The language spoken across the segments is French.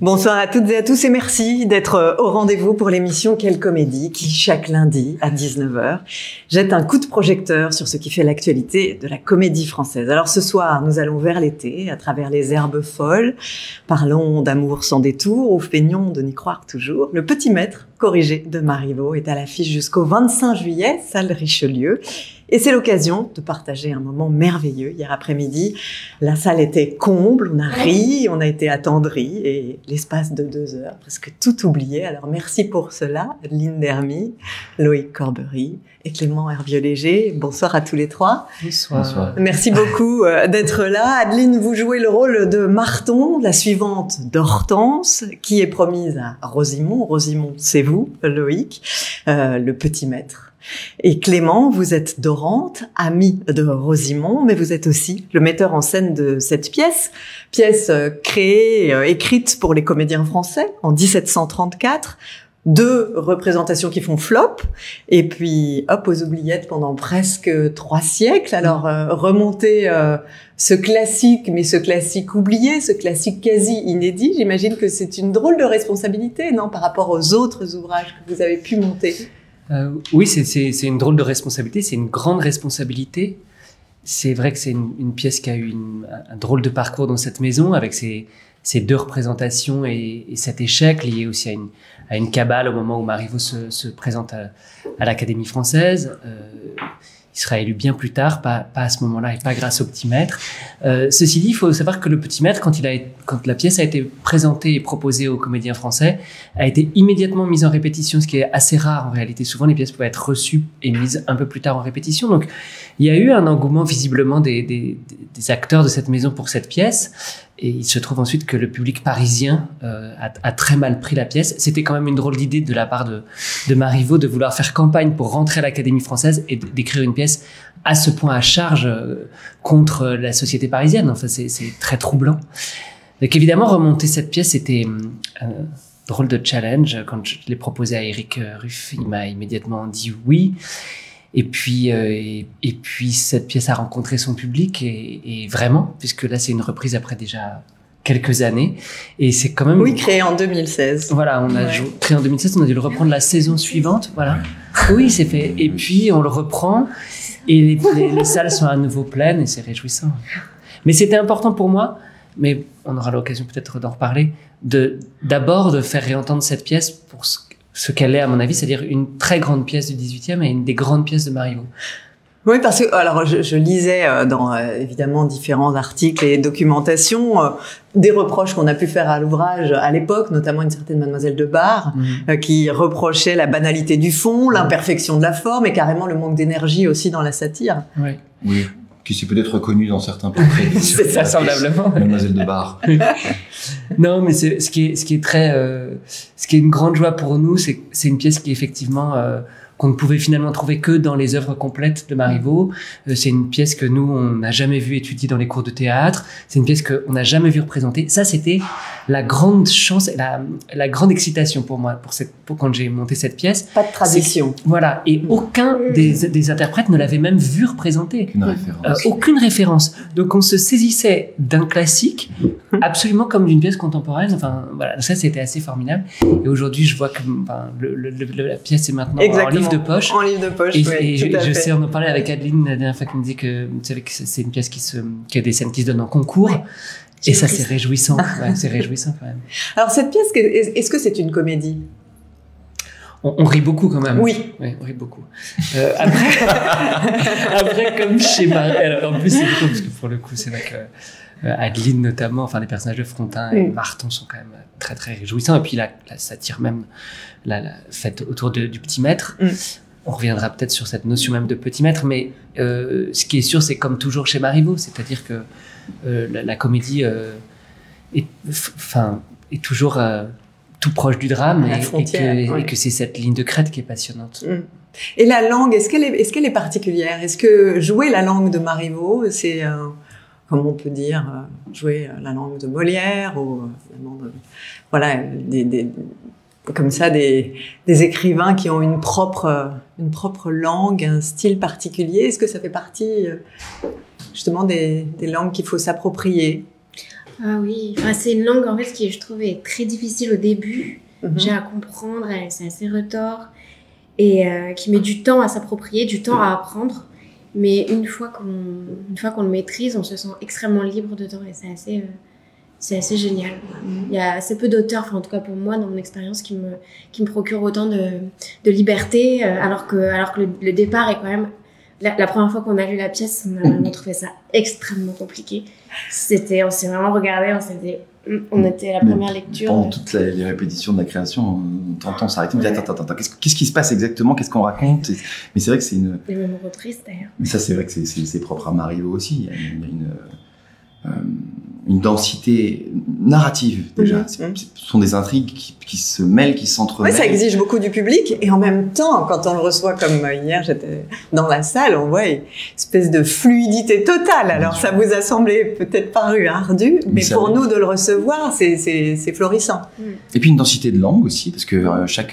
Bonsoir à toutes et à tous et merci d'être au rendez-vous pour l'émission Quelle comédie qui, chaque lundi à 19h, jette un coup de projecteur sur ce qui fait l'actualité de la comédie française. Alors ce soir, nous allons vers l'été, à travers les herbes folles. Parlons d'amour sans détour ou feignons de n'y croire toujours. Le Petit Maître, corrigé de Marivaux, est à l'affiche jusqu'au 25 juillet, salle Richelieu. Et c'est l'occasion de partager un moment merveilleux. Hier après-midi, la salle était comble, on a ri, on a été attendris et l'espace de 2 heures, presque tout oublié. Alors merci pour cela, Adeline Dermy, Loïc Corbery et Clément Hervieux-Léger. Bonsoir à tous les trois. Bonsoir. Bonsoir. Merci beaucoup d'être là. Adeline, vous jouez le rôle de Marton, la suivante d'Hortense, qui est promise à Rosimond. Rosimond, c'est vous, Loïc, le Petit Maître. Et Clément, vous êtes Dorante, ami de Rosimond, mais vous êtes aussi le metteur en scène de cette pièce créée, écrite pour les comédiens français en 1734. 2 représentations qui font flop, et puis hop aux oubliettes pendant presque 3 siècles. Alors remonter ce classique, mais ce classique oublié, ce classique quasi inédit, j'imagine que c'est une drôle de responsabilité, non, par rapport aux autres ouvrages que vous avez pu monter. Oui, c'est une drôle de responsabilité, c'est une grande responsabilité. C'est vrai que c'est une pièce qui a eu un drôle de parcours dans cette maison, avec ces 2 représentations et cet échec lié aussi à une cabale au moment où Marivaux se présente à l'Académie française. Il sera élu bien plus tard, pas à ce moment-là et pas grâce au Petit Maître. Ceci dit, il faut savoir que le Petit Maître, quand la pièce a été présentée et proposée aux comédiens français, a été immédiatement mise en répétition, ce qui est assez rare en réalité. Souvent, les pièces pouvaient être reçues et mises un peu plus tard en répétition. Donc, il y a eu un engouement visiblement des acteurs de cette maison pour cette pièce. Et il se trouve ensuite que le public parisien a très mal pris la pièce. C'était quand même une drôle d'idée de la part de Marivaux de vouloir faire campagne pour rentrer à l'Académie française et d'écrire une pièce à ce point à charge contre la société parisienne. Enfin, c'est très troublant. Donc évidemment, remonter cette pièce, c'était un drôle de challenge. Quand je l'ai proposé à Éric Ruff, il m'a immédiatement dit oui. Et puis cette pièce a rencontré son public et vraiment, puisque là c'est une reprise après déjà quelques années et c'est quand même... Oui, créé en 2016. Voilà, on a créé en 2016, on a dû le reprendre la saison suivante, voilà. Oui, c'est fait. Et puis on le reprend et les salles sont à nouveau pleines et c'est réjouissant. Mais c'était important pour moi, mais on aura l'occasion peut-être d'en reparler, d'abord de faire réentendre cette pièce pour ce qu'elle est à mon avis, c'est-à-dire une très grande pièce du 18e et une des grandes pièces de Marivaux. Oui, parce que alors je lisais dans évidemment différents articles et documentations des reproches qu'on a pu faire à l'ouvrage à l'époque, notamment une certaine Mademoiselle de Bar qui reprochait la banalité du fond, l'imperfection de la forme et carrément le manque d'énergie aussi dans la satire. Oui. Oui. Qui s'est peut-être reconnu dans certains portraits. C'est ça, semblablement. Mademoiselle de Bar. Non, mais ce qui est une grande joie pour nous, c'est une pièce qui effectivement qu'on ne pouvait finalement trouver que dans les œuvres complètes de Marivaux. C'est une pièce que nous, on n'a jamais vu étudier dans les cours de théâtre. C'est une pièce qu'on n'a jamais vu représenter. Ça, c'était la grande chance, la grande excitation pour moi, pour quand j'ai monté cette pièce. Pas de tradition. Voilà. Et aucun des interprètes ne l'avait même vu représenter. Aucune référence. Aucune référence. Donc, on se saisissait d'un classique absolument comme d'une pièce contemporaine. Enfin, voilà. Ça, c'était assez formidable. Et aujourd'hui, je vois que la pièce est maintenant en livre de poche. En livre de poche, et je sais, on en parlait avec Adeline la dernière fois qui me disait que, vous savez, que c'est une pièce qui a des scènes qui se donnent en concours. Ouais. Et ça, c'est réjouissant. Ouais, c'est réjouissant quand même. Alors, cette pièce, est-ce que c'est une comédie? On rit beaucoup quand même. Oui. Oui, on rit beaucoup. Après, comme chez Marie, en plus, c'est beaucoup parce que pour le coup, c'est vrai que Adeline notamment, enfin les personnages de Frontin et Marton sont quand même très très réjouissants. Et puis la satire même, la faite autour du Petit Maître. On reviendra peut-être sur cette notion même de Petit Maître, mais ce qui est sûr, c'est comme toujours chez Marivaux, c'est-à-dire que la comédie est toujours tout proche du drame et que c'est cette ligne de crête qui est passionnante. Et la langue, est-ce qu'elle est particulière? Est-ce que jouer la langue de Marivaux, c'est comme on peut dire, jouer la langue de Molière ou voilà, comme ça des écrivains qui ont une propre langue, un style particulier? Est-ce que ça fait partie justement des langues qu'il faut s'approprier? Ah oui, enfin, c'est une langue en fait qui je trouve est très difficile au début. J'ai à comprendre, c'est assez retors et qui met du temps à s'approprier, du temps à apprendre. Mais une fois qu'on le maîtrise, on se sent extrêmement libre dedans et c'est assez génial. Il y a assez peu d'auteurs, enfin en tout cas pour moi dans mon expérience, qui me procurent autant de liberté, alors que le départ est quand même. La première fois qu'on a lu la pièce, on a vraiment trouvé ça extrêmement compliqué. On s'est vraiment regardé, on était à la première lecture. Pendant toutes les répétitions de la création, on t'entend s'arrêter, on dit attends, qu'est-ce qui se passe exactement, qu'est-ce qu'on raconte? Mais c'est vrai que c'est une. Les moments tristes d'ailleurs. Mais ça, c'est vrai que c'est propre à Marivaux aussi. Il y a une densité narrative déjà. Ce sont des intrigues qui se mêlent, qui s'entremêlent. Oui, ça exige beaucoup du public et en même temps, quand on le reçoit comme hier, j'étais dans la salle, on voit une espèce de fluidité totale. Alors ça vous a semblé peut-être paru ardu, mais pour nous de le recevoir, c'est florissant. Et puis une densité de langue aussi, parce que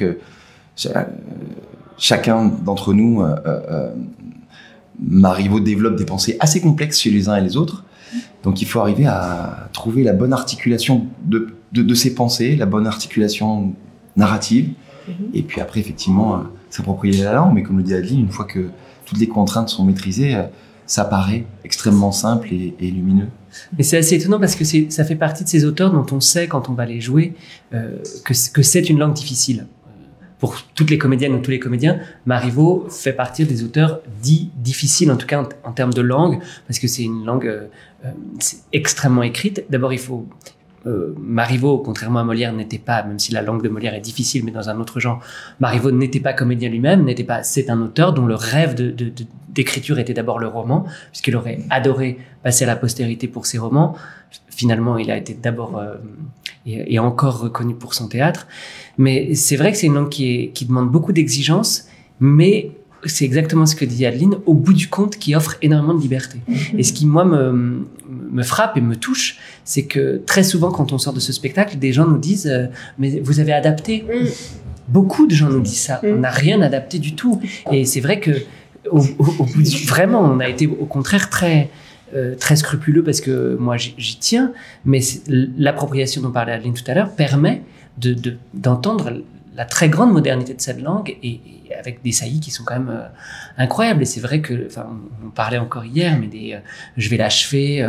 chacun d'entre nous, Marivaux développe des pensées assez complexes chez les uns et les autres. Donc il faut arriver à trouver la bonne articulation de ses pensées, la bonne articulation narrative, et puis après effectivement s'approprier la langue. Mais comme le dit Adeline, une fois que toutes les contraintes sont maîtrisées, ça paraît extrêmement simple et lumineux. Mais c'est assez étonnant parce que ça fait partie de ces auteurs dont on sait quand on va les jouer que c'est une langue difficile. Pour toutes les comédiennes ou tous les comédiens, Marivaux fait partie des auteurs dits difficiles, en tout cas en termes de langue, parce que c'est une langue c'est extrêmement écrite. D'abord, il faut... Marivaux, contrairement à Molière, n'était pas, même si la langue de Molière est difficile, mais dans un autre genre, Marivaux n'était pas comédien lui-même, c'est un auteur dont le rêve d'écriture était d'abord le roman, puisqu'il aurait adoré passer à la postérité pour ses romans. Finalement, il a été d'abord et encore reconnu pour son théâtre. Mais c'est vrai que c'est une langue qui demande beaucoup d'exigences, mais c'est exactement ce que dit Adeline, au bout du compte, qui offre énormément de liberté. Et ce qui, moi, me frappe et me touche, c'est que très souvent, quand on sort de ce spectacle, des gens nous disent « Mais vous avez adapté ». Beaucoup de gens nous disent ça. On n'a rien adapté du tout. Et c'est vrai que, vraiment, on a été au contraire très scrupuleux parce que moi, j'y tiens. Mais l'appropriation dont parlait Adeline tout à l'heure permet d'entendre la très grande modernité de cette langue et avec des saillies qui sont quand même incroyables. Et c'est vrai que, enfin, on parlait encore hier, mais je vais l'achever,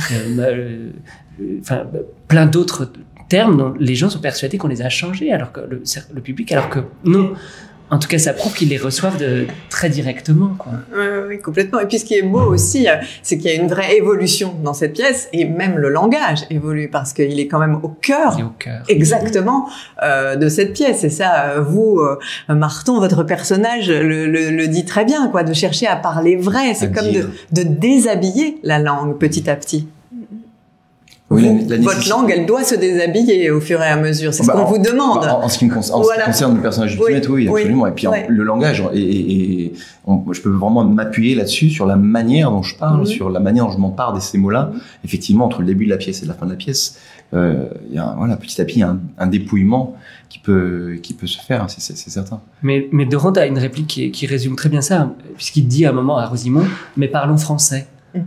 plein d'autres termes dont les gens sont persuadés qu'on les a changés, alors que le public, alors que non. En tout cas, ça prouve qu'ils les reçoivent très directement, quoi. Oui, complètement. Et puis, ce qui est beau aussi, c'est qu'il y a une vraie évolution dans cette pièce, et même le langage évolue, parce qu'il est quand même au cœur, exactement, de cette pièce. Et ça, vous, Marton, votre personnage le dit très bien, quoi, de chercher à parler vrai. C'est comme de déshabiller la langue petit à petit. Oui, votre langue, elle doit se déshabiller au fur et à mesure. C'est ce qu'on vous demande. En ce qui concerne le personnage du Timette, oui, absolument. Et puis le langage, je peux vraiment m'appuyer là-dessus, sur la manière dont je parle, sur la manière dont je m'empare de ces mots-là. Effectivement, entre le début de la pièce et la fin de la pièce, il y a petit à petit un dépouillement qui peut se faire, c'est certain. Mais Dorante a une réplique qui résume très bien ça, puisqu'il dit à un moment à Rosimond « Mais parlons français ».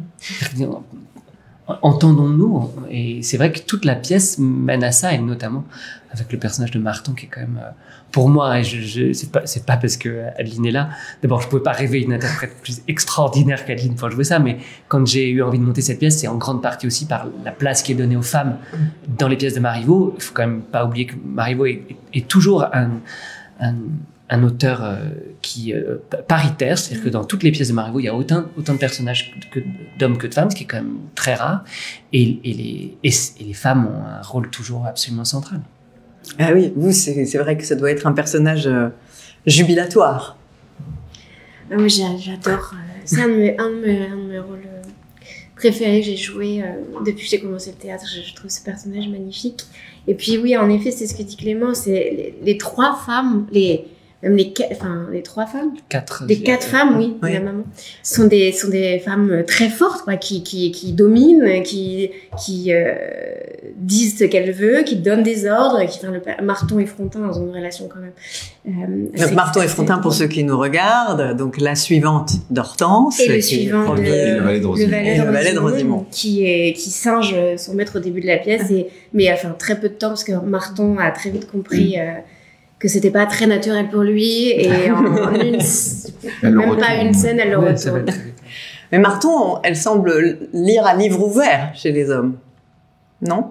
Entendons-nous, et c'est vrai que toute la pièce mène à ça, et notamment avec le personnage de Marton qui est quand même, pour moi, c'est pas parce que Adeline est là. D'abord, je pouvais pas rêver une interprète plus extraordinaire qu'Adeline pour jouer ça, mais quand j'ai eu envie de monter cette pièce, c'est en grande partie aussi par la place qui est donnée aux femmes dans les pièces de Marivaux. Il faut quand même pas oublier que Marivaux est toujours un auteur qui paritaire, c'est-à-dire que dans toutes les pièces de Marivaux, il y a autant de personnages d'hommes que de femmes, ce qui est quand même très rare, et les femmes ont un rôle toujours absolument central. Ah oui, vous, c'est vrai que ça doit être un personnage jubilatoire. Ah oui, j'adore. C'est un de mes rôles préférés que j'ai joué depuis que j'ai commencé le théâtre. Je trouve ce personnage magnifique. Et puis oui, en effet, c'est ce que dit Clément, c'est les trois femmes, même les 3 femmes. Les 4 femmes, oui, oui. la maman. Sont des femmes très fortes, quoi, qui dominent, qui disent ce qu'elles veulent, qui donnent des ordres, Marton et Frontin, ils ont une relation quand même. Donc, Marton et Frontin, pour ceux qui nous regardent, donc la suivante d'Hortense. Et le suivant, le valet de Rosimond. Qui singe son maître au début de la pièce, mais très peu de temps, parce que Marton a très vite compris que c'était pas très naturel pour lui, et une scène, elle le retourne. Mais Marton, elle semble lire à livre ouvert chez les hommes, non?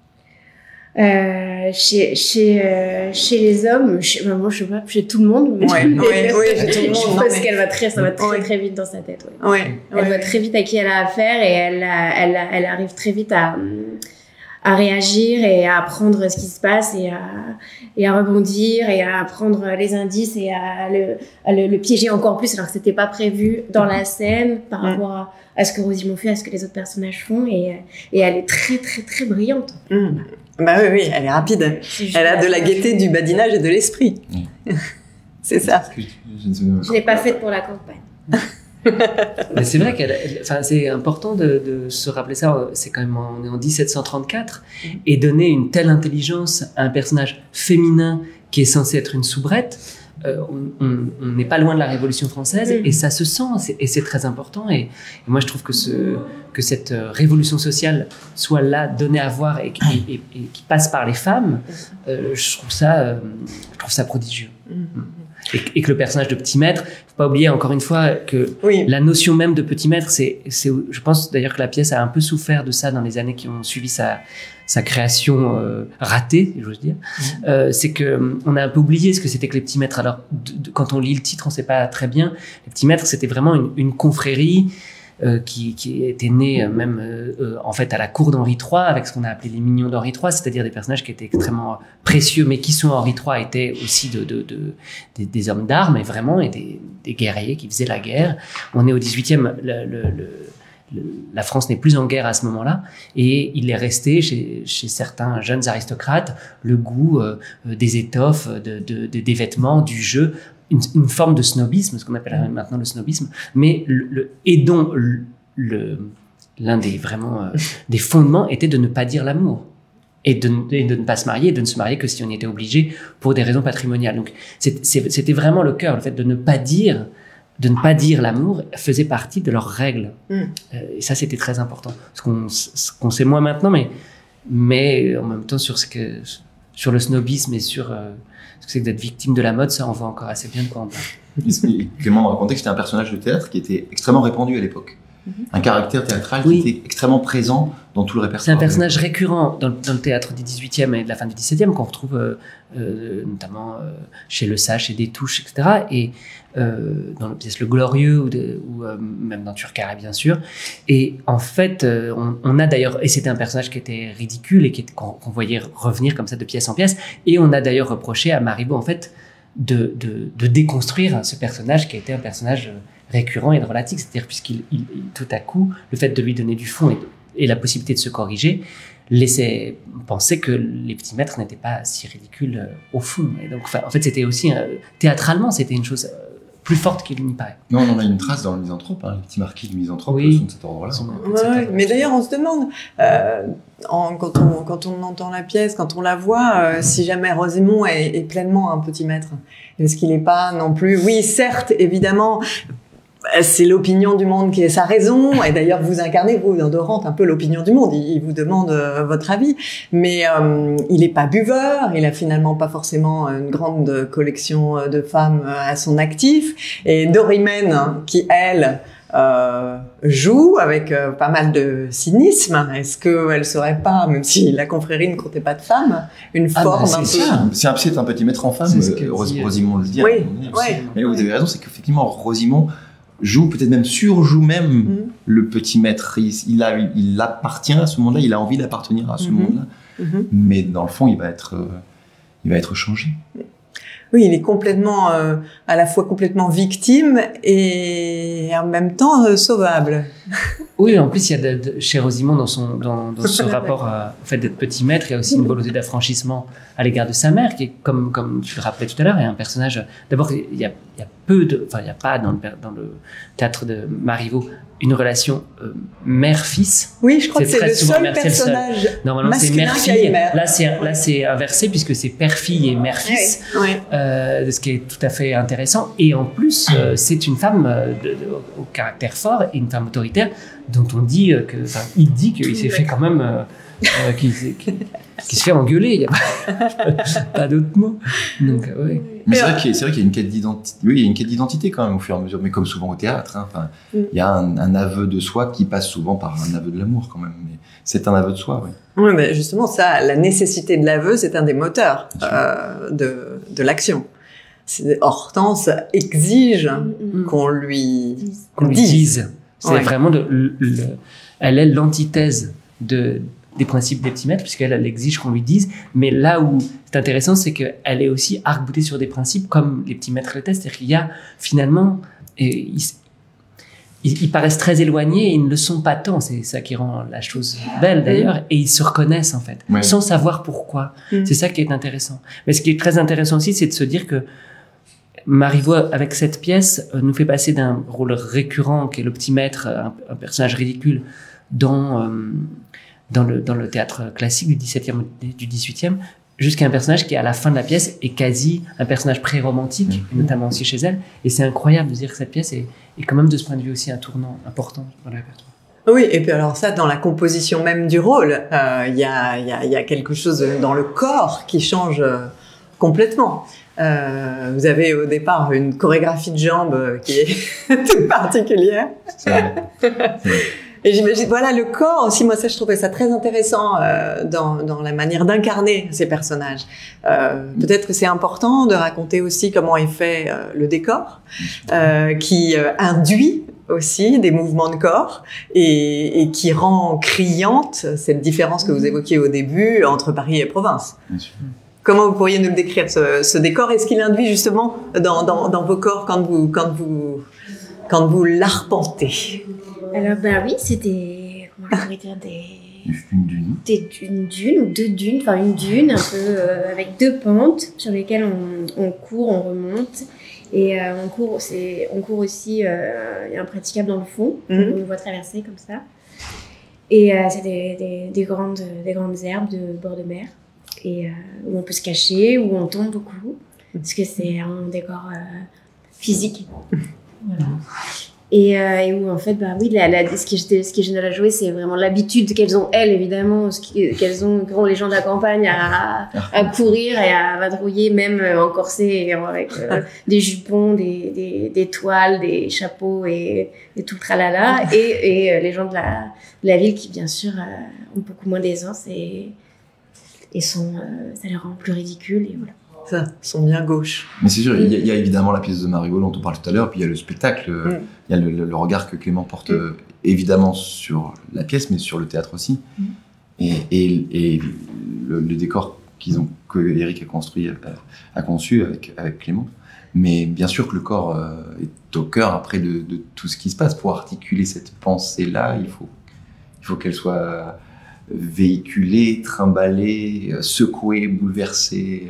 Chez les hommes, moi je sais pas, chez tout le monde. Oui, chez tout le monde. Je pense qu'elle ça va très vite dans sa tête. Elle voit très vite à qui elle a affaire, et elle arrive très vite à réagir et à apprendre ce qui se passe, et à rebondir, et à prendre les indices, et à le piéger encore plus, alors que c'était pas prévu dans la scène par rapport à ce que Rosimond fait, à ce que les autres personnages font, et elle est très très très brillante. Bah oui, elle est rapide. Elle a de la gaieté, du badinage et de l'esprit. C'est ça. Je l'ai pas faite pour la campagne. Mais c'est vrai c'est important de se rappeler ça. C'est quand même, on est en 1734, et donner une telle intelligence à un personnage féminin qui est censé être une soubrette. On n'est pas loin de la Révolution française, et ça se sent, et c'est très important. Et moi, je trouve que cette révolution sociale soit là, donnée à voir, et qui passe par les femmes, je trouve ça prodigieux. Et que le personnage de Petit Maître, faut pas oublier encore une fois que la notion même de Petit Maître, je pense d'ailleurs que la pièce a un peu souffert de ça dans les années qui ont suivi sa création ratée, j'ose dire. C'est que on a un peu oublié ce que c'était que les Petits Maîtres. Alors quand on lit le titre, on sait pas très bien. Les Petits Maîtres, c'était vraiment une confrérie qui était née même en fait à la cour d'Henri III, avec ce qu'on a appelé les mignons d'Henri III, c'est-à-dire des personnages qui étaétaient extrêmement précieux, mais qui, sous Henri III, étaient aussi des hommes d'armes, et vraiment, et des guerriers qui faisaient la guerre. On est au 18e, la France n'est plus en guerre à ce moment-là, et il est resté chez certains jeunes aristocrates le goût des étoffes, des vêtements, du jeu, une forme de snobisme, ce qu'on appelle maintenant le snobisme, mais l'un des fondements était de ne pas dire l'amour, et de ne pas se marier, et de ne se marier que si on y était obligé pour des raisons patrimoniales. Donc c'était vraiment le cœur, le fait de ne pas dire l'amour faisait partie de leurs règles. Et ça, c'était très important. Ce qu'on sait moins maintenant, mais en même temps sur le snobisme et sur ce que c'est que d'être victime de la mode, ça, on voit encore assez bien de quoi on parle. Clément me racontait que c'était un personnage de théâtre qui était extrêmement répandu à l'époque. Un caractère théâtral qui était extrêmement présent dans tout le répertoire. C'est un personnage récurrent dans le théâtre du 18e et de la fin du 17e, qu'on retrouve notamment chez Le Sage, chez Destouches, etc. Et dans la pièce Le Glorieux, ou même dans Turcaret, bien sûr. Et en fait, on a d'ailleurs, et c'était un personnage qui était ridicule et qu'on voyait revenir comme ça de pièce en pièce, et on a d'ailleurs reproché à Marivaux, en fait, de déconstruire ce personnage qui était un personnage récurrent et drôlatique, c'est-à-dire puisqu'il tout à coup, le fait de lui donner du fond et la possibilité de se corriger laissait penser que les Petits Maîtres n'étaient pas si ridicules au fond. Et donc, en fait, c'était aussi théâtralement, c'était une chose plus forte qu'il n'y paraît. Non, on en a une trace dans le Misanthrope, les petits marquis du Misanthrope sont de cet ordre-là. Mais d'ailleurs, on se demande, quand on entend la pièce, quand on la voit, si jamais Rosimond est pleinement un Petit Maître, est-ce qu'il n'est pas non plus... Oui, certes, évidemment, c'est l'opinion du monde qui est sa raison, et d'ailleurs vous incarnez, vous, dans Dorante, un peu l'opinion du monde, il vous demande votre avis, mais il n'est pas buveur, il a finalement pas forcément une grande collection de femmes à son actif, et Dorimène, qui elle joue avec pas mal de cynisme, est-ce qu'elle serait pas, même si la confrérie ne comptait pas de femmes, une forme un peu... C'est un Petit Maître en femme, Rosimond le dit. Mais vous avez raison, c'est qu'effectivement Rosimond joue, peut-être même surjoue même le Petit Maître. Il appartient à ce monde-là, il a envie d'appartenir à ce monde-là. Mais dans le fond, il va être changé. Oui, il est complètement, à la fois complètement victime et en même temps sauvable. Oui, en plus, il y a chez Rosimond, dans ce rapport au fait d'être petit maître, il y a aussi une volonté d'affranchissement à l'égard de sa mère, qui est, comme tu le rappelais tout à l'heure, il y a un personnage. D'abord, il y a pas dans le théâtre de Marivaux une relation mère-fils. Oui, je crois que c'est le seul mère, personnage normalement, c'est mère-fille. Là, c'est inversé, puisque c'est père-fille et mère-fils, ce qui est tout à fait intéressant. Et en plus, c'est une femme au caractère fort et une femme autoritaire, dont on dit il dit qu'il s'est fait quand même, qu'il se fait engueuler. Il n'y a pas d'autre mot. Donc, ouais. Mais c'est vrai qu'il y a une quête d'identité. Oui, il y a une quête d'identité quand même au fur et à mesure, mais comme souvent au théâtre. Hein, il y a un aveu de soi qui passe souvent par un aveu de l'amour quand même. Mais c'est un aveu de soi, oui. Oui, mais justement, ça, la nécessité de l'aveu, c'est un des moteurs de l'action. Hortense exige qu'on lui dise. C'est vraiment elle est l'antithèse des principes des petits maîtres, puisqu'elle exige qu'on lui dise. Mais là où c'est intéressant, c'est qu'elle est aussi arc-boutée sur des principes comme les petits maîtres l'étaient. C'est-à-dire qu'il y a finalement, ils paraissent très éloignés et ils ne le sont pas tant. C'est ça qui rend la chose belle d'ailleurs. Et ils se reconnaissent en fait, sans savoir pourquoi. C'est ça qui est intéressant. Mais ce qui est très intéressant aussi, c'est de se dire que Marivaux, avec cette pièce, nous fait passer d'un rôle récurrent, qui est le petit maître, un personnage ridicule, dans le théâtre classique du 17e, du 18e, jusqu'à un personnage qui, à la fin de la pièce, est quasi un personnage pré-romantique, notamment aussi chez elle. Et c'est incroyable de dire que cette pièce est quand même, de ce point de vue aussi, un tournant important dans le répertoire. Oui, et puis alors ça, dans la composition même du rôle, il y a quelque chose dans le corps qui change complètement. Vous avez au départ une chorégraphie de jambes qui est toute particulière. Et j'imagine, voilà, le corps aussi, moi ça je trouvais ça très intéressant dans la manière d'incarner ces personnages. Peut-être que c'est important de raconter aussi comment est fait le décor, qui induit aussi des mouvements de corps et qui rend criante cette différence que vous évoquiez au début entre Paris et province. Bien sûr. Comment vous pourriez nous le décrire, ce décor? Est-ce qu'il induit justement dans vos corps quand vous l'arpentez? Alors, oui, c'était, comment je pourrais dire, une dune ou deux dunes, enfin une dune un peu avec deux pentes sur lesquelles on court, on remonte. Et on court aussi, il y a un praticable dans le fond, on voit traverser comme ça. Et c'est des grandes herbes de bord de mer, et où on peut se cacher, où on tombe beaucoup, parce que c'est un décor physique. Voilà. Et où en fait, oui, ce qui est génial à jouer, c'est vraiment l'habitude qu'elles ont, elles, évidemment, qu'ont les gens de la campagne à courir et à vadrouiller, même en corset, avec des jupons, des toiles, des chapeaux et tout le tralala. Et les gens de la ville qui, bien sûr, ont beaucoup moins d'aisance et ça les rend plus ridicules, et voilà. Ça, sont bien gauches. Mais c'est sûr, il y a évidemment la pièce de Marivaux dont on parle tout à l'heure, puis il y a le spectacle, il y a le regard que Clément porte évidemment sur la pièce, mais sur le théâtre aussi. Et le décor que Éric a conçu avec Clément. Mais bien sûr que le corps est au cœur après de tout ce qui se passe. Pour articuler cette pensée-là, il faut qu'elle soit véhiculée, trimballée, secouée, bouleversée,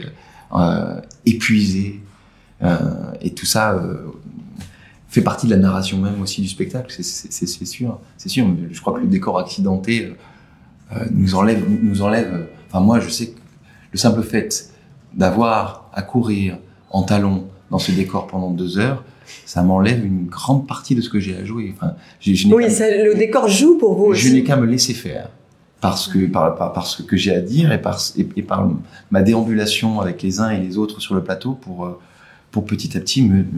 épuisée, et tout ça fait partie de la narration même aussi du spectacle, c'est sûr. Mais je crois que le décor accidenté nous enlève. Enfin, moi, je sais que le simple fait d'avoir à courir en talons dans ce décor pendant 2 heures, ça m'enlève une grande partie de ce que j'ai à jouer. Enfin, le décor joue pour vous aussi. Je n'ai qu'à me laisser faire. Par ce que j'ai à dire et par ma déambulation avec les uns et les autres sur le plateau pour petit à petit me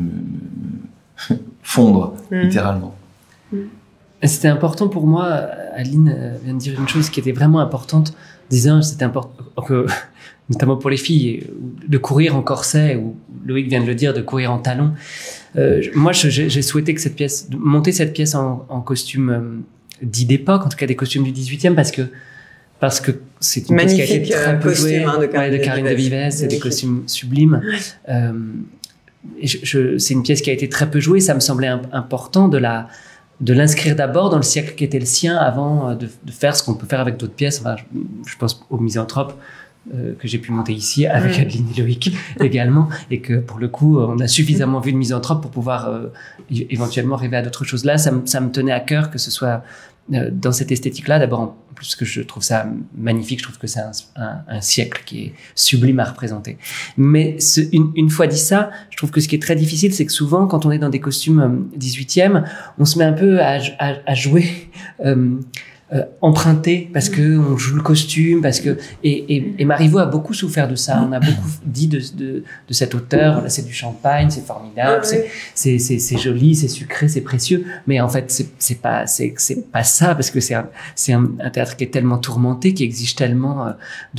fondre, littéralement. C'était important pour moi, Aline vient de dire une chose qui était vraiment importante, disant c'était important, notamment pour les filles, de courir en corset, ou Loïc vient de le dire, de courir en talons. Moi, j'ai souhaité monter cette pièce en costume dits d'époque, en tout cas des costumes du 18e, parce que c'est une pièce qui a été très peu jouée, de Karine de Vives, c'est des costumes sublimes. C'est une pièce qui a été très peu jouée, ça me semblait important de de l'inscrire d'abord dans le siècle qui était le sien avant de faire ce qu'on peut faire avec d'autres pièces. Enfin, je pense aux Misanthropes que j'ai pu monter ici avec Adeline et Loïc également, et que pour le coup on a suffisamment vu de Misanthropes pour pouvoir éventuellement rêver à d'autres choses. Là, ça me tenait à cœur que ce soit dans cette esthétique-là. D'abord, en plus que je trouve ça magnifique, je trouve que c'est un siècle qui est sublime à représenter. Mais une fois dit ça, je trouve que ce qui est très difficile, c'est que souvent, quand on est dans des costumes 18e, on se met un peu à jouer emprunté, parce que on joue le costume, parce que et Marivaux a beaucoup souffert de ça. On a beaucoup dit de cet auteur, là c'est du champagne, c'est formidable, c'est joli, c'est sucré, c'est précieux, mais en fait c'est pas ça, parce que c'est un théâtre qui est tellement tourmenté, qui exige tellement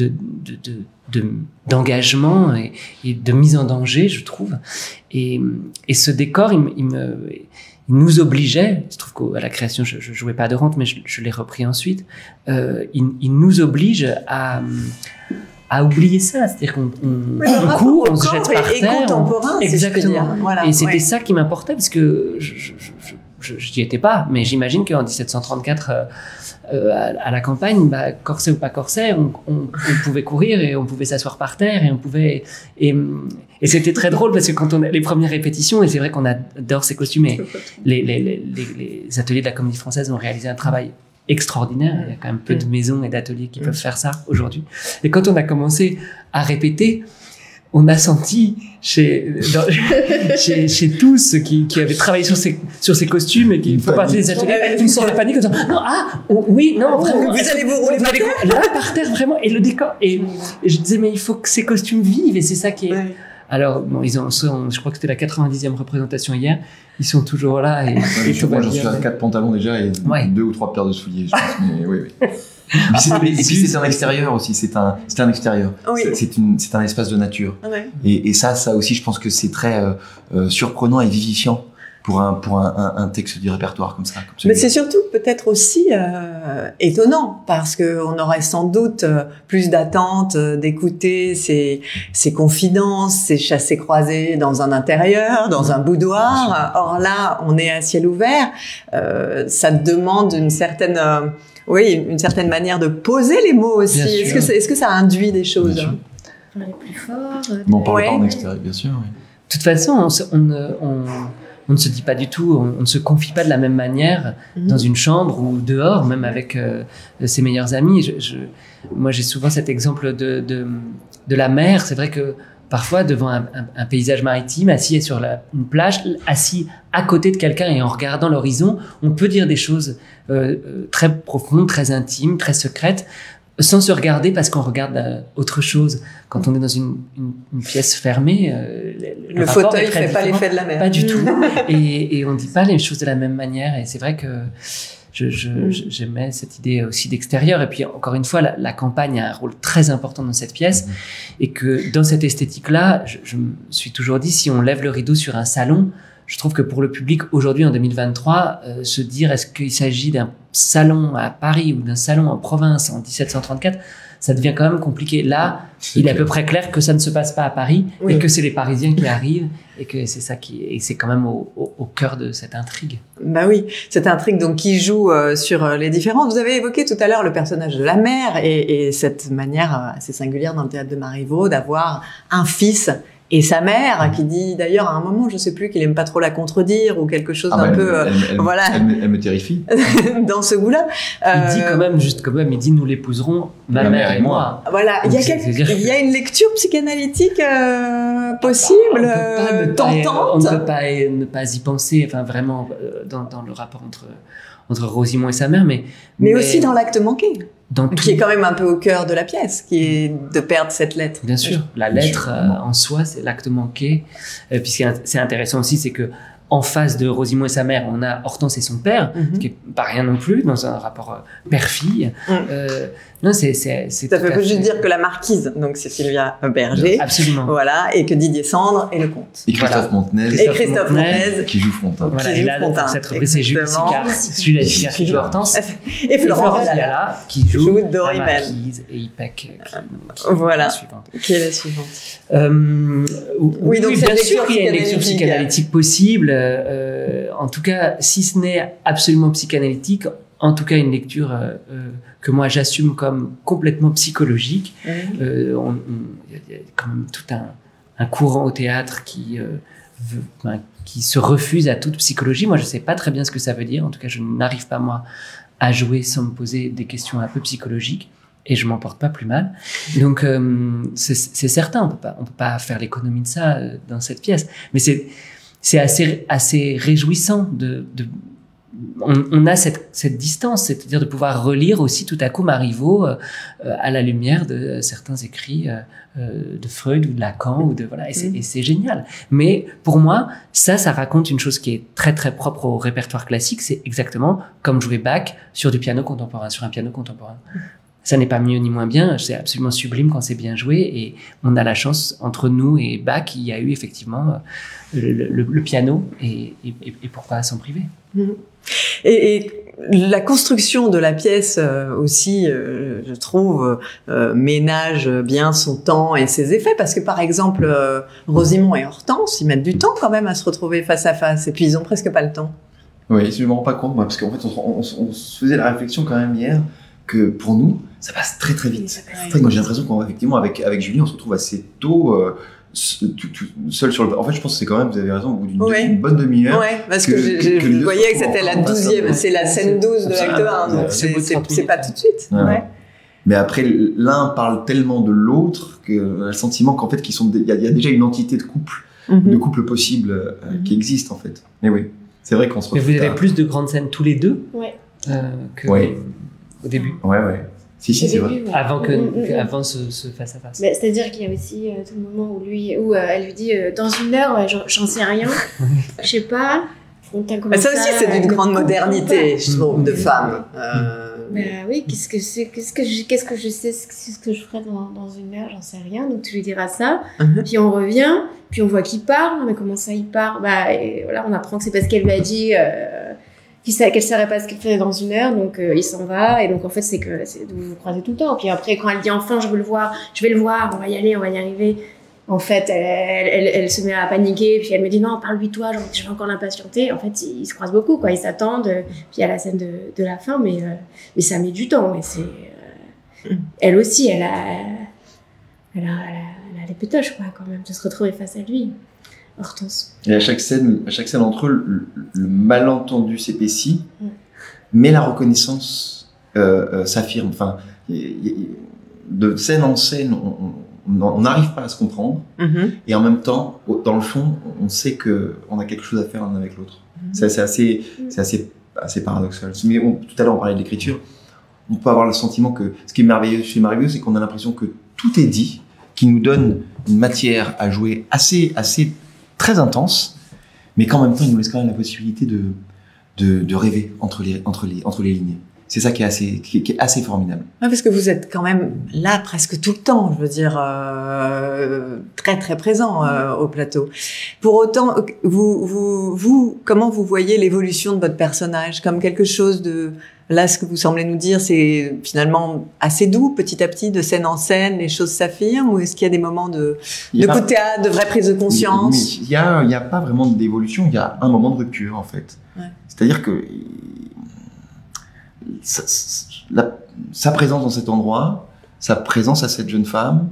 d'engagement et de mise en danger, je trouve. Et ce décor, il nous obligeait, je trouve qu'à la création, je jouais pas de Rente, mais je l'ai repris ensuite, il nous oblige à oublier ça, c'est-à-dire qu'on court, on se jette par terre. Et contemporain, exactement. Voilà, et c'était ça qui m'importait, parce que je n'y étais pas, mais j'imagine qu'en 1734, à la campagne, corset ou pas corset, on pouvait courir et on pouvait s'asseoir par terre et c'était très drôle, parce que quand on a les premières répétitions, et c'est vrai qu'on adore ces costumes, et les ateliers de la Comédie Française ont réalisé un travail extraordinaire. Il y a quand même peu de maisons et d'ateliers qui peuvent faire ça aujourd'hui. Et quand on a commencé à répéter, on a senti chez tous ceux qui avaient travaillé sur ces costumes et qui font partie des ateliers, une sorte de panique en disant non, vraiment, vous allez vous rouler là par terre, vraiment, et le décor, et je disais, mais il faut que ces costumes vivent, et c'est ça qui est... Alors, bon, je crois que c'était la 90e représentation hier, ils sont toujours là, et tout va bien. Moi, j'en suis à 4 pantalons déjà, et 2 ou 3 paires de souliers, je pense, mais oui. Et puis c'est un extérieur aussi, c'est un extérieur, c'est un espace de nature. Et ça aussi, je pense que c'est très surprenant et vivifiant pour un texte du répertoire comme ça. Mais c'est surtout peut-être aussi étonnant, parce que on aurait sans doute plus d'attente d'écouter ces confidences, ces chassés-croisés dans un intérieur, dans un boudoir. Or là, on est à ciel ouvert. Ça demande une certaine manière de poser les mots aussi. Est-ce que ça induit des choses? Parler plus fort. Bon, on parle pas en extérieur, bien sûr. Oui. De toute façon, on ne se dit pas du tout, on ne se confie pas de la même manière dans une chambre ou dehors, même avec ses meilleurs amis. Moi, j'ai souvent cet exemple de la mer. C'est vrai que parfois, devant un paysage maritime, assis sur une plage, assis à côté de quelqu'un et en regardant l'horizon, on peut dire des choses très profondes, très intimes, très secrètes, sans se regarder, parce qu'on regarde autre chose. Quand on est dans une pièce fermée, le fauteuil fait pas l'effet de la mer. Pas du tout. Et on dit pas les choses de la même manière. Et c'est vrai que j'aimais cette idée aussi d'extérieur. Et puis, encore une fois, la campagne a un rôle très important dans cette pièce. Et que dans cette esthétique-là, je me suis toujours dit, si on lève le rideau sur un salon, je trouve que pour le public, aujourd'hui, en 2023, se dire est-ce qu'il s'agit d'un salon à Paris ou d'un salon en province en 1734, ça devient quand même compliqué. Là, il est à peu près clair que ça ne se passe pas à Paris, et que c'est les Parisiens qui arrivent, et que c'est ça et c'est quand même au cœur de cette intrigue. Bah oui, cette intrigue donc qui joue sur les différences. Vous avez évoqué tout à l'heure le personnage de la mère et cette manière assez singulière dans le théâtre de Marivaux d'avoir un fils et sa mère, qui dit d'ailleurs à un moment, je sais plus, qu'il aime pas trop la contredire ou quelque chose d'un peu, voilà. Elle me terrifie. Dans ce goût-là. Il dit quand même, il dit, nous l'épouserons, ma mère et moi. Voilà. Donc, il y a une lecture psychanalytique possible, tentante. On ne peut pas ne pas y penser, enfin, vraiment, dans le rapport entre Rosimond et sa mère, mais aussi dans l'acte manqué. Qui est quand même un peu au cœur de la pièce, qui est de perdre cette lettre. Bien sûr, la lettre en soi, c'est l'acte manqué. Puis c'est intéressant aussi, c'est que en face de Rosimond et sa mère, on a Hortense et son père, ce qui est pas rien non plus dans un rapport père-fille. Non, c'est ça veut juste dire que la marquise, donc c'est Sylvia Berger, absolument, voilà, et que Didier Sandre est le comte. Et Christophe Montenay, qui joue Frontin. Voilà, et là, dans cette rubrique, c'est Jules Sicard, celui-là qui joue Hortense, et Florence Viala qui joue Dorimel, la marquise, et Ipek voilà, qui est la suivante. Oui, donc bien sûr qu'il y a une lecture psychanalytique possible. en tout cas, si ce n'est absolument psychanalytique, en tout cas une lecture que moi j'assume comme complètement psychologique. Il y a quand même tout un courant au théâtre qui se refuse à toute psychologie. Moi, je sais pas très bien ce que ça veut dire. En tout cas, je n'arrive pas, moi, à jouer sans me poser des questions un peu psychologiques. Et je m'en porte pas plus mal. Donc, c'est certain, on peut pas faire l'économie de ça dans cette pièce. Mais c'est assez réjouissant on a cette distance, c'est-à-dire de pouvoir relire aussi tout à coup Marivaux à la lumière de certains écrits de Freud ou de Lacan voilà, et c'est génial. Mais pour moi, ça raconte une chose qui est très très propre au répertoire classique, c'est exactement comme jouer Bach sur un piano contemporain. Ça n'est pas mieux ni moins bien, c'est absolument sublime quand c'est bien joué, et on a la chance, entre nous et Bach, il y a eu effectivement le piano, et pourquoi s'en priver. Et la construction de la pièce aussi, je trouve, ménage bien son temps et ses effets, parce que par exemple, Rosimond et Hortense, ils mettent du temps quand même à se retrouver face à face, et puis ils ont presque pas le temps. Oui, je ne me rends pas compte, moi, parce qu'en fait, on se faisait la réflexion quand même hier, que pour nous, ça passe très très vite. Moi, j'ai l'impression qu'effectivement, avec Julie, on se retrouve assez tôt, seul sur le... En fait, je pense que c'est quand même, vous avez raison, au bout d'une bonne demi-heure. Oui, parce que je voyais que c'était la 12e, c'est la scène 12 de l'acte 1, donc c'est pas tout de suite. Ouais. Mais après, l'un parle tellement de l'autre que le sentiment qu'en fait, il y a déjà une entité de couple possible qui existe en fait. Mais oui, c'est vrai qu'on se retrouve. Mais vous avez plus de grandes scènes tous les deux au début. Ouais. Si, c'est vrai. Ouais. Avant ce face-à-face. C'est-à-dire qu'il y a aussi tout le moment où elle lui dit dans une heure, j'en sais rien, je sais pas. Ça aussi, c'est d'une grande modernité, je trouve, de femme. Oui, qu'est-ce que je sais, ce que je ferai dans une heure, j'en sais rien. Donc tu lui diras ça, puis on revient, puis on voit qu'il part. Mais comment ça, il part? Et voilà, on apprend que c'est parce qu'elle lui a dit qu'elle savait pas ce qu'il faisait dans une heure, donc il s'en va. Et donc en fait, c'est que vous vous croisez tout le temps. Puis après, quand elle dit enfin, je vais le voir, on va y aller, on va y arriver. En fait, elle se met à paniquer, puis elle me dit non, parle-lui toi, je vais encore l'impatienter. En fait, ils se croisent beaucoup, quoi. Ils s'attendent, puis il y a la scène de la fin, mais ça met du temps. Mais elle aussi, elle a les pétoches, quoi, quand même, de se retrouver face à lui. Hortense. Et à chaque scène entre eux, le malentendu s'épaissit, mais la reconnaissance s'affirme. Enfin, de scène en scène, on n'arrive pas à se comprendre, et en même temps, dans le fond, on sait qu'on a quelque chose à faire l'un avec l'autre. C'est assez paradoxal. Mais tout à l'heure, on parlait de l'écriture. On peut avoir le sentiment que ce qui est merveilleux chez Marivaux, c'est qu'on a l'impression que tout est dit, qui nous donne une matière à jouer assez très intense, mais qu'en même temps, il nous laisse quand même la possibilité de rêver entre les lignes. C'est ça qui est assez formidable. Ouais, parce que vous êtes quand même là presque tout le temps, je veux dire, très très présent au plateau. Pour autant, vous, comment vous voyez l'évolution de votre personnage? Comme quelque chose de... Là, ce que vous semblez nous dire, c'est finalement assez doux, petit à petit, de scène en scène, les choses s'affirment, ou est-ce qu'il y a des moments de coup de théâtre, de vraie prise de conscience? Il y a pas vraiment d'évolution, il y a un moment de rupture, en fait. Ouais. C'est-à-dire que sa présence dans cet endroit, sa présence à cette jeune femme,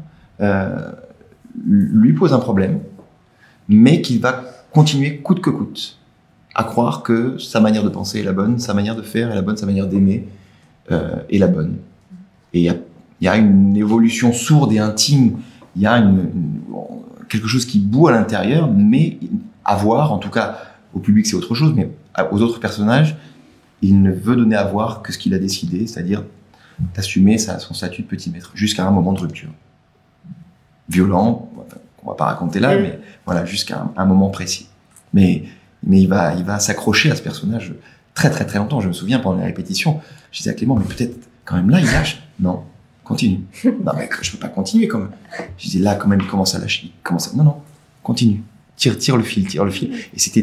lui pose un problème, mais qu'il va continuer coûte que coûte à croire que sa manière de penser est la bonne, sa manière de faire est la bonne, sa manière d'aimer est la bonne. Et il y a une évolution sourde et intime, il y a quelque chose qui bout à l'intérieur, mais à voir, en tout cas au public c'est autre chose, mais aux autres personnages, il ne veut donner à voir que ce qu'il a décidé, c'est-à-dire d'assumer son statut de petit maître, jusqu'à un moment de rupture. Violent, qu'on va pas raconter là, mais voilà, jusqu'à un moment précis. Mais il va s'accrocher à ce personnage très très très longtemps. Je me souviens pendant les répétitions, je disais à Clément, mais peut-être quand même là il lâche. Non, continue. Non mais je peux pas continuer quand même. Je disais là quand même il commence à lâcher. Non, continue. Tire le fil. Et c'était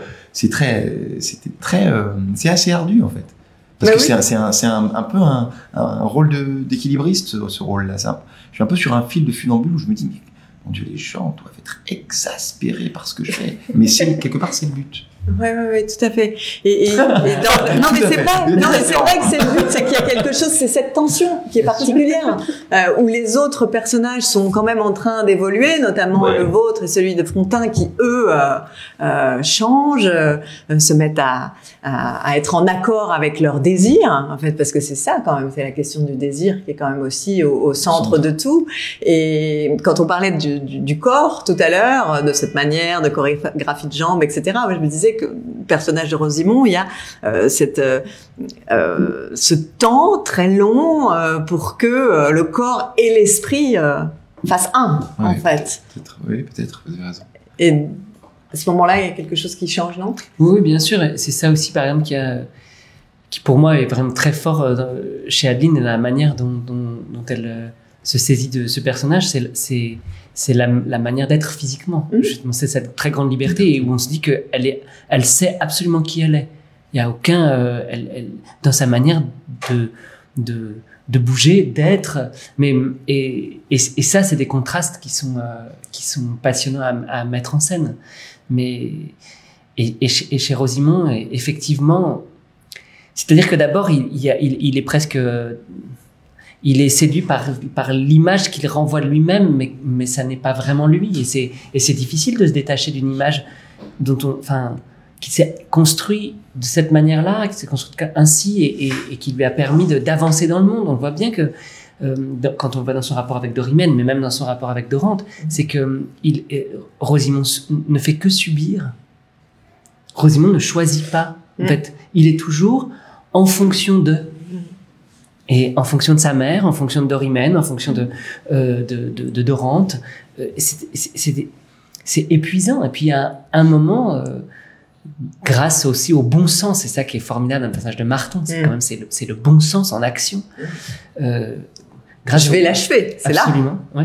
c'est assez ardu en fait. Parce que c'est un peu un rôle d'équilibriste, ce rôle-là. Je suis un peu sur un fil de funambule où je me dis, mais mon Dieu, les gens doivent être exaspérés par ce que je fais. Mais quelque part, c'est le but. Oui, tout à fait. Non, mais c'est vrai que c'est le but, c'est qu'il y a quelque chose, c'est cette tension qui est particulière, où les autres personnages sont quand même en train d'évoluer, notamment le vôtre et celui de Frontin, qui eux changent, se mettent à être en accord avec leurs désirs, en fait, parce que c'est ça quand même, c'est la question du désir qui est quand même aussi au centre de tout. Et quand on parlait du corps tout à l'heure, de cette manière de chorégraphie de jambes, etc., moi, je me disais que le personnage de Rosimond, il y a ce temps très long pour que le corps et l'esprit fassent un, en fait. Peut-être, vous avez raison. Et à ce moment-là, il y a quelque chose qui change, non? Oui, bien sûr. C'est ça aussi, par exemple, qui pour moi est vraiment très fort chez Adeline, la manière dont elle se saisit de ce personnage, c'est la manière d'être physiquement. Justement, c'est cette très grande liberté où on se dit elle sait absolument qui elle est. Il y a aucun, dans sa manière de bouger, d'être, et ça, c'est des contrastes qui sont passionnants à mettre en scène. Mais et chez Rosimond, effectivement, c'est-à-dire que d'abord, il est presque, il est séduit par l'image qu'il renvoie de lui-même, mais ça n'est pas vraiment lui, et c'est difficile de se détacher d'une image qui s'est construite de cette manière-là, qui s'est construite ainsi, et qui lui a permis d'avancer dans le monde. On voit bien que quand on va dans son rapport avec Dorimène, mais même dans son rapport avec Dorante, c'est que Rosimond ne fait que subir. Rosimond ne choisit pas. En fait, il est toujours en fonction de. Et en fonction de sa mère, en fonction de Dorimène, en fonction de Dorante. C'est épuisant. Et puis, à un moment, grâce aussi au bon sens, c'est ça qui est formidable dans le personnage de Marton, c'est quand même c'est le bon sens en action. Je vais l'achever, c'est là. Absolument, ouais.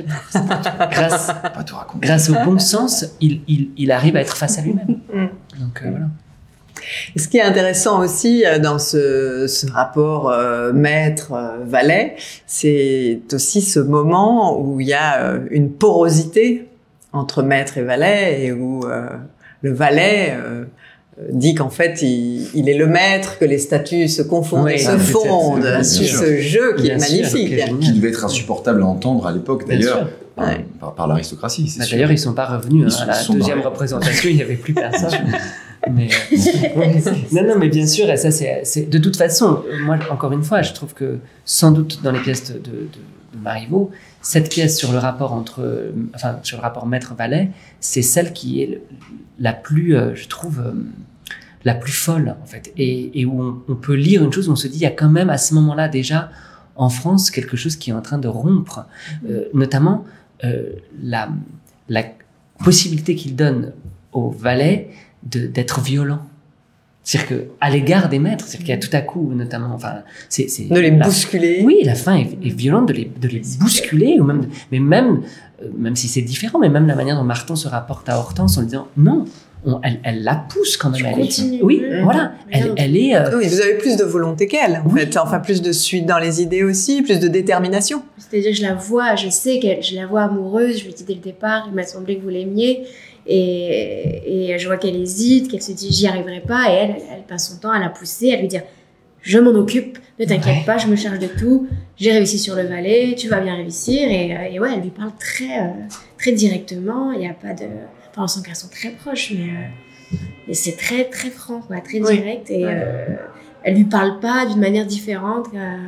Grâce au bon sens, il arrive à être face à lui-même. Donc voilà. Et ce qui est intéressant aussi dans ce rapport maître-valet, c'est aussi ce moment où il y a une porosité entre maître et valet, et où le valet dit qu'en fait il est le maître, que les statuts se confondent et se fondent sur ce jeu qui est magnifique. Qui devait être insupportable à entendre à l'époque d'ailleurs par l'aristocratie. D'ailleurs ils sont pas revenus à la deuxième représentation, il n'y avait plus personne. Mais non mais bien sûr, et ça c'est de toute façon, moi encore une fois je trouve que sans doute dans les pièces de Marivaux, cette pièce sur le rapport sur le rapport maître-valet, c'est celle qui est la plus, je trouve, la plus folle en fait, et où on peut lire une chose où on se dit il y a quand même à ce moment-là déjà en France quelque chose qui est en train de rompre, notamment la possibilité qu'il donne au valet d'être violent. C'est-à-dire que à l'égard des maîtres, c'est-à-dire qu'il y a tout à coup, notamment, de les bousculer. Oui, la fin est violente, de les bousculer, ou même si c'est différent, mais même la manière dont Marton se rapporte à Hortense en lui disant non, elle la pousse quand même. Voilà, elle est. Oui, vous avez plus de volonté qu'elle, en fait. Enfin, plus de suite dans les idées aussi, plus de détermination. C'est-à-dire que je la vois amoureuse. Je lui dis dès le départ, il m'a semblé que vous l'aimiez. Et je vois qu'elle hésite, qu'elle se dit j'y arriverai pas, et elle passe son temps à la pousser, à lui dire je m'en occupe, ne t'inquiète pas, je me charge de tout, j'ai réussi sur le valet, tu vas bien réussir, et ouais, elle lui parle très directement, il y a pas de, on sent qu'elles sont très proches, mais c'est très très franc, quoi, très direct, et elle lui parle pas d'une manière différente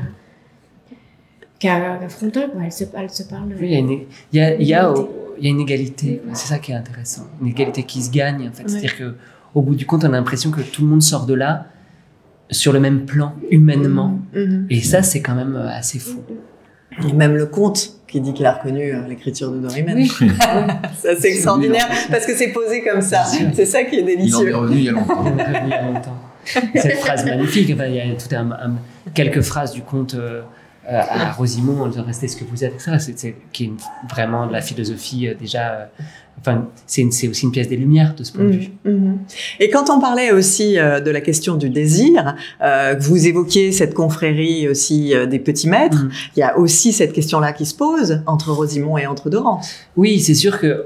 qu'à Frontin, quoi. Elle se parle. Oui, il y a une égalité, c'est ça qui est intéressant, une égalité qui se gagne en fait. C'est-à-dire que au bout du compte, on a l'impression que tout le monde sort de là sur le même plan humainement, et ça c'est quand même assez fou. Et même le comte qui dit qu'il a reconnu l'écriture de Dorimène. Oui. Ça c'est extraordinaire parce que c'est posé comme ça. C'est ça qui est délicieux. Il en est revenu il y a longtemps. Cette phrase magnifique, enfin, il y a quelques phrases du conte à Rosimond, en disant restez ce que vous êtes, qui est vraiment de la philosophie déjà. Enfin, c'est aussi une pièce des Lumières de ce point de vue. Et quand on parlait aussi de la question du désir, vous évoquiez cette confrérie aussi des petits maîtres, il y a aussi cette question-là qui se pose entre Rosimond et entre Dorante. Oui, c'est sûr que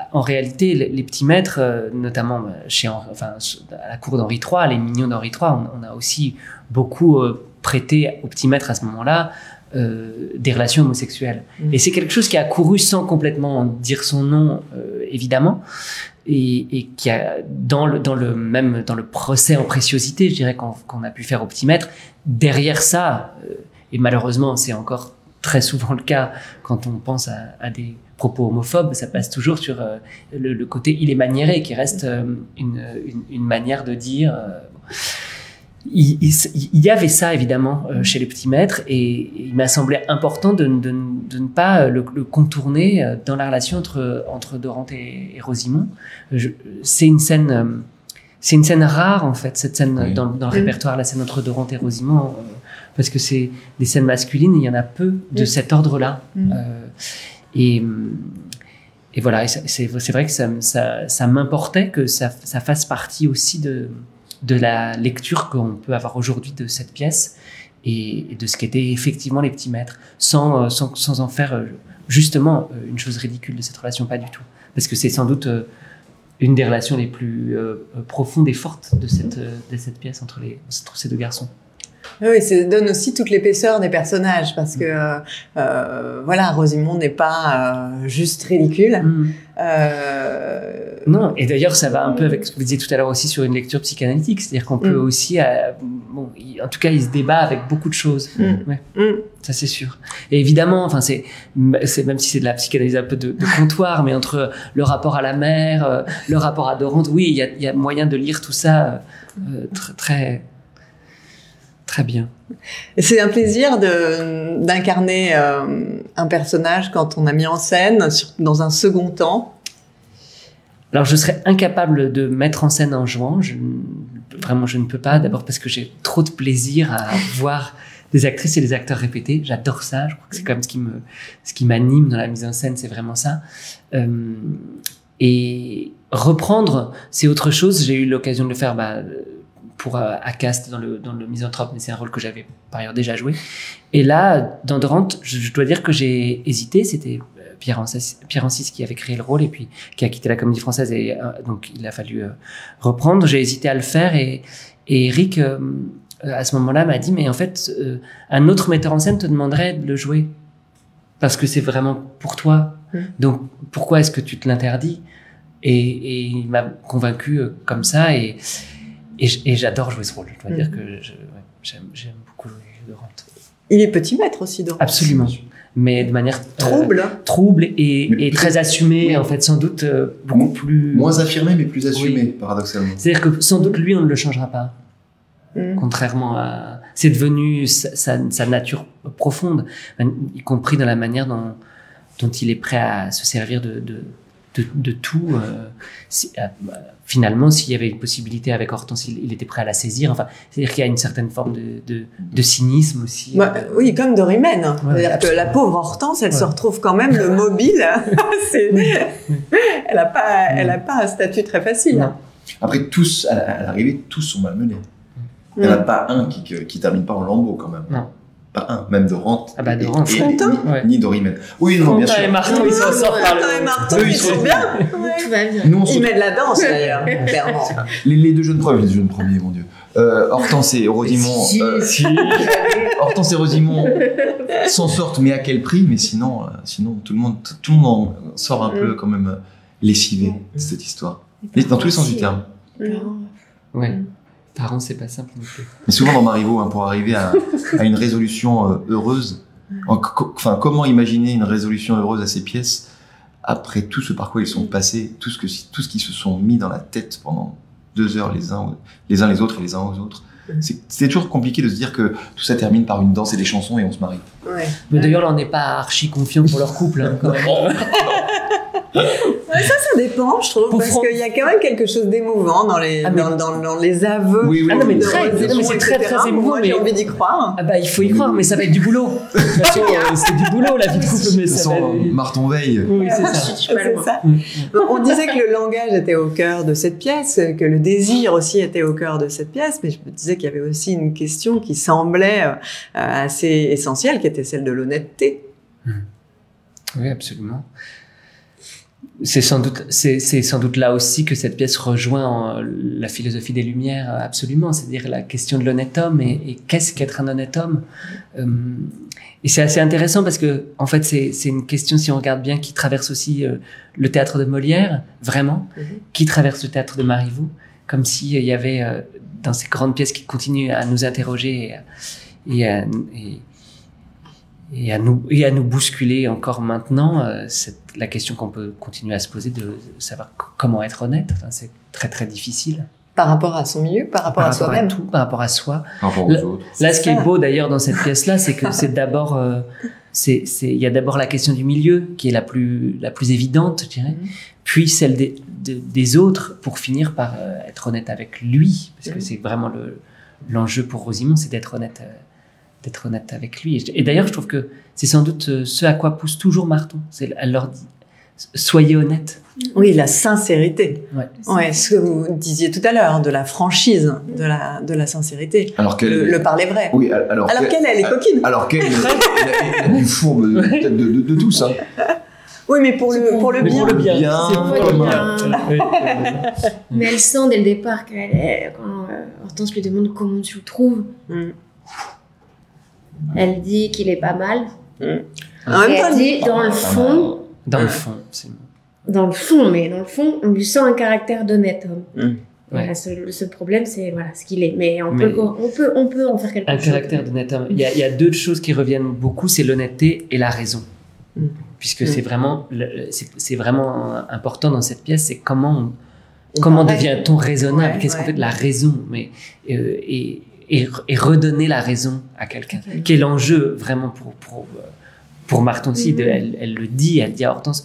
en réalité, les petits maîtres, notamment à la cour d'Henri III, les mignons d'Henri III, on a aussi beaucoup prêté aux petits maîtres à ce moment-là des relations homosexuelles. Et c'est quelque chose qui a couru sans complètement dire son nom, évidemment, et qui a dans le procès en préciosité, je dirais, qu'on a pu faire aux petits maîtres, derrière ça, et malheureusement c'est encore très souvent le cas quand on pense à des propos homophobes, ça passe toujours sur le côté il est maniéré, qui reste une manière de dire. Il y avait ça évidemment chez les petits maîtres, et il m'a semblé important de ne pas le contourner dans la relation entre Dorante et Rosimond. C'est une scène rare en fait, cette scène dans le répertoire, la scène entre Dorante et Rosimond, parce que c'est des scènes masculines, il y en a peu de cet ordre-là. Et voilà, c'est vrai que ça m'importait que ça fasse partie aussi de la lecture qu'on peut avoir aujourd'hui de cette pièce et de ce qu'étaient effectivement les petits maîtres, sans en faire justement une chose ridicule de cette relation, pas du tout. Parce que c'est sans doute une des relations les plus profondes et fortes de cette pièce entre ces deux garçons. Oui, ça donne aussi toute l'épaisseur des personnages, parce que voilà, Rosimond n'est pas juste ridicule. Non, et d'ailleurs ça va un peu avec ce que vous disiez tout à l'heure aussi sur une lecture psychanalytique, c'est-à-dire qu'on peut aussi, en tout cas il se débat avec beaucoup de choses. Ça c'est sûr. Et évidemment, enfin c'est même si c'est de la psychanalyse un peu de comptoir, mais entre le rapport à la mère, le rapport à Dorante, oui, il y a moyen de lire tout ça très bien. C'est un plaisir d'incarner un personnage quand on a mis en scène dans un second temps. Alors, je serais incapable de mettre en scène en jouant. Vraiment, je ne peux pas. D'abord parce que j'ai trop de plaisir à voir des actrices et des acteurs répéter. J'adore ça. Je crois que c'est quand même ce qui m'anime dans la mise en scène, c'est vraiment ça. Et reprendre, c'est autre chose. J'ai eu l'occasion de le faire pour Acast dans le Misanthrope, mais c'est un rôle que j'avais par ailleurs déjà joué. Et là, dans Dorante, je dois dire que j'ai hésité. C'était Pierre Ancis qui avait créé le rôle et puis qui a quitté la Comédie Française, et donc il a fallu reprendre. J'ai hésité à le faire, et Eric à ce moment-là m'a dit, mais en fait un autre metteur en scène te demanderait de le jouer parce que c'est vraiment pour toi. Donc pourquoi est-ce que tu te l'interdis? Et il m'a convaincu comme ça, et j'adore jouer ce rôle. Je dois dire que j'aime beaucoup jouer Dorante. Il est petit maître aussi, Dorante. Absolument. Mais de manière trouble et très assumée, en fait, sans doute beaucoup plus... Moins affirmée, mais plus assumée, paradoxalement. C'est-à-dire que sans doute, lui, on ne le changera pas. Contrairement à... C'est devenu sa nature profonde, y compris dans la manière dont il est prêt à se servir de tout. Finalement, s'il y avait une possibilité avec Hortense, il était prêt à la saisir. Enfin, c'est-à-dire qu'il y a une certaine forme de cynisme aussi. Oui, comme Dorimène. C'est-à-dire que la pauvre Hortense, elle se retrouve quand même le mobile. Elle a pas un statut très facile. Non. Après, tous, à l'arrivée, tous sont malmenés. Il n'y en a pas un qui termine pas en lambeau, quand même. Non. Pas un, même Dorante. Ah bah Dorante. Ni Dorimène. Oui, non, bien sûr. Frontin et Marteau, ils s'en sortent par le... Frontin et Marteau, ils sont bien. Tout va bien. Ils mettent la danse, d'ailleurs, clairement. Les deux jeunes premiers, mon Dieu. Hortense et Rosimond. Hortense et Rosimond s'en sortent, mais à quel prix? Mais sinon, tout le monde en sort un peu quand même lessivé de cette histoire. Et dans tous les sens du terme. Ouais. Parents, c'est pas simple non plus. Mais souvent dans Marivaux, pour arriver à une résolution heureuse, comment imaginer une résolution heureuse à ces pièces après tout ce par quoi ils sont passés, tout ce qu'ils se sont mis dans la tête pendant 2 heures les uns les autres et les uns aux autres. C'est toujours compliqué de se dire que tout ça termine par une danse et des chansons et on se marie. Ouais. Mais d'ailleurs, là, on n'est pas archi confiant pour leur couple, hein, quand même. Ça dépend, je trouve, parce qu'il y a quand même quelque chose d'émouvant dans les aveux. Oui, Ah non, mais très, de c'est très émouvant. Moi, j'ai envie d'y croire. Ah bah, il faut y croire, mais ça va être du boulot. C'est du boulot, la vie de couple, mais ça va être... Martin Veil. Oui, c'est ça. C'est ça. On disait que le langage était au cœur de cette pièce, que le désir aussi était au cœur de cette pièce, mais je me disais qu'il y avait aussi une question qui semblait assez essentielle, qui était celle de l'honnêteté. Oui, absolument. C'est sans doute là aussi que cette pièce rejoint la philosophie des Lumières, absolument, c'est-à-dire la question de l'honnête homme et qu'est-ce qu'être un honnête homme. Et c'est assez intéressant parce que en fait c'est une question, si on regarde bien, qui traverse aussi le théâtre de Molière, vraiment, qui traverse le théâtre de Marivaux, comme s'il y avait dans ces grandes pièces qui continuent à nous interroger et à nous bousculer encore maintenant, c'est la question qu'on peut continuer à se poser de savoir comment être honnête. Enfin, c'est très très difficile. Par rapport à son milieu, par rapport à soi-même. Par rapport à soi. Par rapport aux autres. Là, ce qui est beau d'ailleurs dans cette pièce-là, c'est que c'est d'abord, il y a d'abord la question du milieu qui est la plus évidente, je dirais, puis celle des autres, pour finir par être honnête avec lui, parce que c'est vraiment l'enjeu pour Rosimond, c'est d'être honnête avec lui. Et d'ailleurs, je trouve que c'est sans doute ce à quoi pousse toujours Marton. Elle leur dit, soyez honnêtes. Oui, la sincérité. Ouais, ce que vous disiez tout à l'heure, de la franchise, de la sincérité. Alors le parler vrai. Oui, alors qu'elle, elle est coquine. Alors qu'elle a du fourbe peut-être de tout ça. Oui, mais pour le bien. Pour le bien. C'est pour le bien. Mais elle sent dès le départ quand Hortense lui demande comment tu le trouves. Elle dit qu'il est pas mal. Et elle dit dans le fond. Dans le fond, c'est... Dans le fond, on lui sent un caractère d'honnête homme. Ouais. Le seul problème, c'est ce qu'il est. Mais on peut en faire quelque chose. Un caractère d'honnête homme. Il y a deux choses qui reviennent beaucoup, c'est l'honnêteté et la raison. Puisque c'est vraiment important dans cette pièce, c'est comment devient-on raisonnable, qu'est-ce qu'on fait de la raison, et redonner la raison à quelqu'un, qui est l'enjeu vraiment pour Marton aussi. Elle le dit, elle dit à Hortense,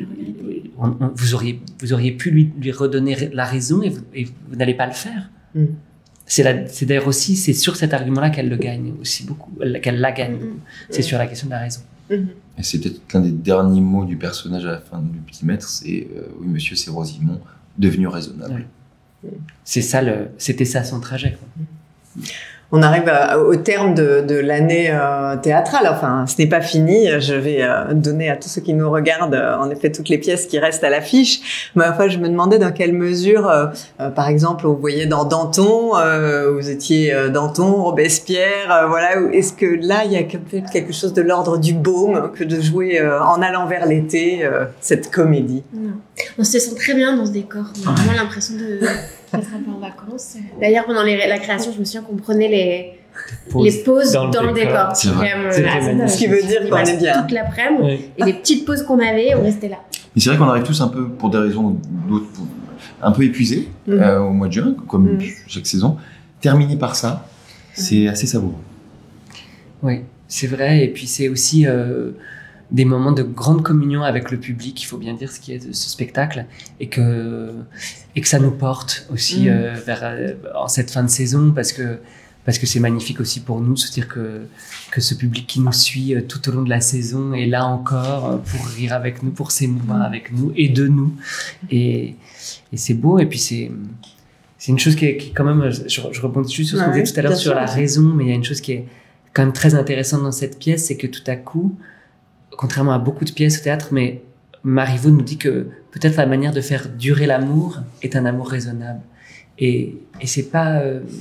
vous auriez pu lui redonner la raison et vous n'allez pas le faire. C'est d'ailleurs aussi, c'est sur cet argument-là qu'elle le gagne aussi beaucoup, qu'elle la gagne. C'est sur la question de la raison. Et c'est peut-être l'un des derniers mots du personnage à la fin du Petit Maître, c'est oui monsieur, c'est Rosimond devenu raisonnable. C'est ça c'était ça son trajet, quoi. On arrive au terme de l'année théâtrale. Enfin, ce n'est pas fini. Je vais donner à tous ceux qui nous regardent, en effet, toutes les pièces qui restent à l'affiche. Mais enfin, je me demandais dans quelle mesure, par exemple, vous voyez dans Danton, vous étiez Danton, Robespierre, voilà. Est-ce que là, il y a quelque chose de l'ordre du baume que de jouer en allant vers l'été cette comédie? Non. On se sent très bien dans ce décor. On a vraiment l'impression d'être un peu en vacances. D'ailleurs, pendant la création, je me souviens qu'on prenait les pauses dans le décor. C'est vrai. Ce qui veut dire qu'on est bien. Toute l'après-midi. Et les petites pauses qu'on avait, on restait là. Mais c'est vrai qu'on arrive tous un peu, pour des raisons d'autres, un peu épuisés au mois de juin, comme chaque saison. Terminer par ça, c'est assez savoureux. Oui, c'est vrai. Et puis c'est aussi des moments de grande communion avec le public, il faut bien dire ce qui est de ce spectacle, et que ça nous porte aussi en cette fin de saison, parce que c'est magnifique aussi pour nous de se dire que ce public qui nous suit tout au long de la saison est là encore pour rire avec nous, pour s'émouvoir avec nous et de nous, et c'est beau. Et puis c'est une chose qui est quand même, je rebondis juste sur ce qu'on disait tout à l'heure sur la raison, mais il y a une chose qui est quand même très intéressante dans cette pièce, c'est que tout à coup, contrairement à beaucoup de pièces au théâtre, mais Marivaux nous dit que peut-être la manière de faire durer l'amour est un amour raisonnable. Et c'est pas...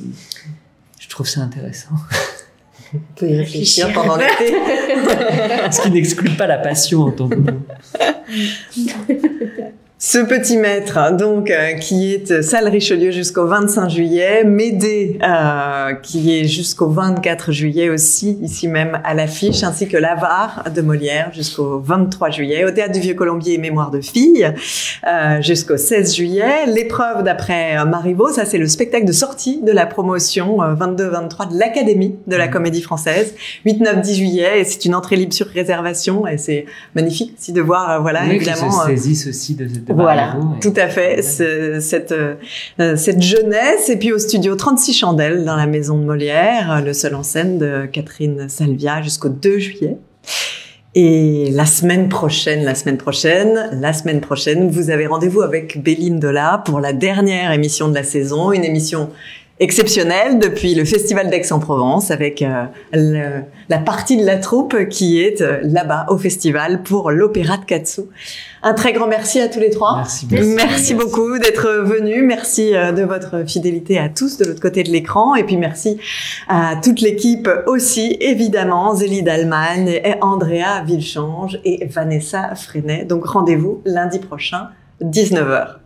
je trouve ça intéressant. On peut y réfléchir pendant l'été. Ce qui n'exclut pas la passion en tant que mot. Ce Petit Maître, donc, qui est salle Richelieu jusqu'au 25 juillet, Médée, qui est jusqu'au 24 juillet aussi, ici même à l'affiche, ainsi que l'Avare de Molière jusqu'au 23 juillet, au Théâtre du Vieux-Colombier et Mémoire de filles, jusqu'au 16 juillet, L'épreuve d'après Marivaux, ça c'est le spectacle de sortie de la promotion 22-23 de l'Académie de la Comédie Française, 8-9-10 juillet, et c'est une entrée libre sur réservation, et c'est magnifique aussi de voir, voilà, oui, évidemment... Qui se saisissent aussi de voilà, Marivaux, tout à fait, cette jeunesse. Et puis au studio 36 Chandelles dans la maison de Molière, le seul en scène de Catherine Salvia jusqu'au 2 juillet. Et la semaine prochaine, vous avez rendez-vous avec Béline Delat pour la dernière émission de la saison, une émission exceptionnel depuis le Festival d'Aix-en-Provence avec la partie de la troupe qui est là-bas au festival pour l'opéra de Katsu. Un très grand merci à tous les trois. Merci beaucoup d'être venus. Merci de votre fidélité à tous de l'autre côté de l'écran. Et puis merci à toute l'équipe aussi, évidemment, Zélie Dallman, et Andrea Villechange et Vanessa Freinet. Donc rendez-vous lundi prochain, 19h.